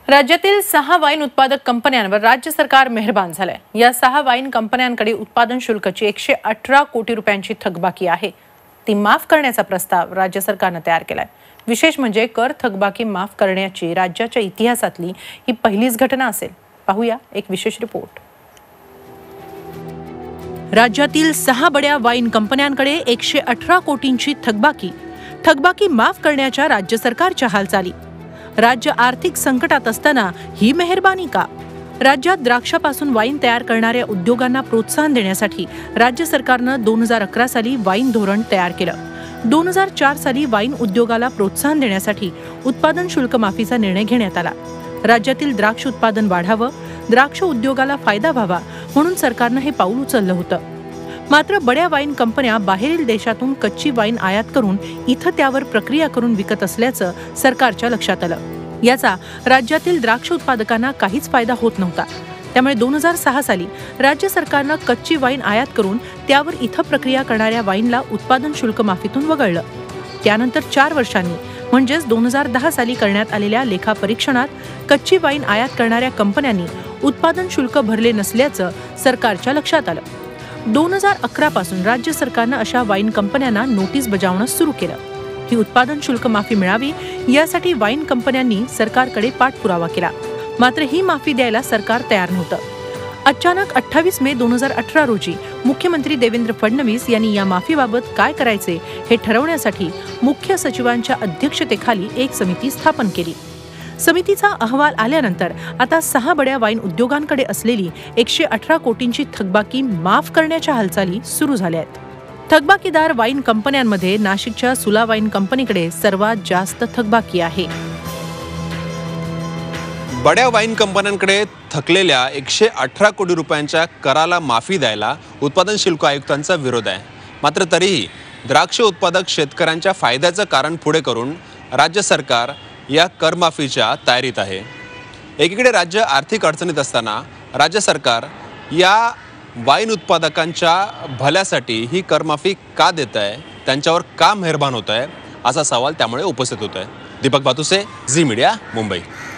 राज्यातील 6 वाईन उत्पादक कंपन्यांवर राज्य सरकार मेहरबान झालंय। या 6 वाईन कंपन्यांकडे उत्पादन शुल्काची 118 कोटी रुपयांची थकबाकी आहे। ती माफ करण्याचा प्रस्ताव राज्य सरकारने तयार केलाय। विशेष म्हणजे कर थकबाकी माफ करण्याची राज्याच्या इतिहासातली ही पहिलीच घटना असेल। पाहूया एक विशेष रिपोर्ट। राज्यातील 6 बड्या वाईन कंपन्यांकडे 118 कोटींची थकबाकी माफ करण्याच्या राज्य सरकारच्या हालचाली। राज्य आर्थिक संकटात असताना ही मेहरबानी का? राज्यात द्राक्षापासून वाईन तयार करणाऱ्या उद्योगांना प्रोत्साहन देण्यासाठी राज्य सरकारनं 2011 साली वाईन धोरण तयार केलं। 2004 साली वाईन उद्योगाला प्रोत्साहन देण्यासाठी उत्पादन शुल्क माफीचा निर्णय घेण्यात आला। राज्यातील द्राक्ष उत्पादन वाढावं, द्राक्ष उद्योगाला फायदा व्हावा म्हणून सरकारनं हे पाऊल उचललं होतं। मात्र बड्या वाईन कंपन्या बाहेरील देशातून कच्ची वाईन आयात करून इथं त्यावर प्रक्रिया करून विकत असल्याचं सरकारच्या लक्षात आलं। याचा राज्यातील द्राक्ष उत्पादकांना काहीच फायदा होत नव्हता। त्यामुळे 2006 साली राज्य सरकारनं कच्ची वाईन आयात करून त्यावर इथं प्रक्रिया करणाऱ्या वाईनला उत्पादन शुल्क माफीतून वगळलं। त्यानंतर 4 वर्षांनी म्हणजेच 2010 साली करण्यात आलेल्या लेखापरीक्षणात कच्ची वाईन आयात करणाऱ्या कंपन्यांनी उत्पादन शुल्क भरले नसल्याचं सरकारच्या लक्षात आलं। 2011 पासून राज्य सरकारनं अशा वाईन कंपन्यांना नोटीस बजावणं सुरू केलं। ही उत्पादन शुल्क माफी मिळावी यासाठी वाईन कंपन्यांनी सरकारकडे पाठपुरावा केला। मात्र ही माफी द्यायला सरकार तयार नव्हतं। अचानक 28 मे 2018 रोजी मुख्यमंत्री देवेंद्र फडणवीस यांनी या माफीबाबत काय करायचे हे ठरवण्यासाठी मुख्य सचिवांच्या अध्यक्षतेखाली एक समिती स्थापन केली। समितीचा अहवाल आल्यानंतर आता 6 बड्या वाईन उद्योगांकडे असलेली 118 कोटींची थकबाकी माफ करण्याच्या हालचाली सुरू झाल्या आहेत। थकबाकीदार वाईन कंपन्यांमध्ये नाशिकच्या सुला वाईन कंपनीकडे सर्वात जास्त थकबाकी आहे। बड्या वाईन कंपन्यांकडे थकलेल्या 118 कोटी रुपयांच्या कराला माफी द्यायला उत्पादन शुल्क आयुक्तांचा विरोध आहे। मात्र तरीही द्राक्ष उत्पादक शेतकऱ्यांच्या फायद्याचं कारण पुढे करून राज्य सरकार या करमाफीच्या तयारीत आहे। एकीकडे राज्य आर्थिक अडचणीत असताना राज्य सरकार या वाईन उत्पादकांच्या भल्यासाठी ही करमाफी का देत आहे, त्यांच्यावर का मेहरबान होत आहे, असा सवाल त्यामुळे उपस्थित होत आहे। Deepak Bhatuse, Zee media, Mumbai.